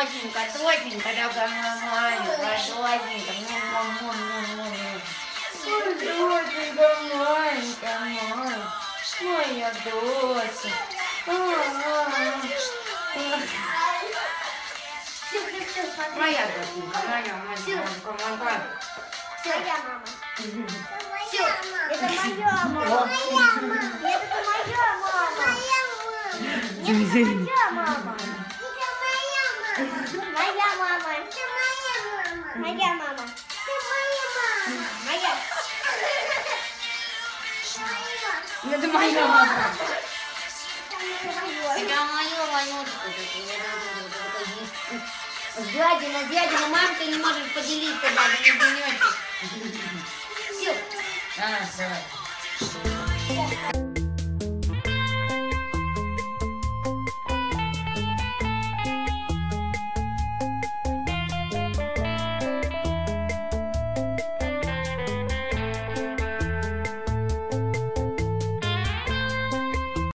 Тосенька, Тосенька, дорогая маленькая, Тосенька, Тосенька, маленькая, моя Дося. Моя Досенька, моя маленькая, моя. Моя мама. Все, это моя мама. Моя мама. Это моя мама. Нет, это моя мама. Это моя мама. Моя мама. Это моя мама. Моя мама. Это моя мама. Моя. Это моя мама. Это моя вонючка. Дядина, мамка не может поделиться даже не денечек. Все. Все.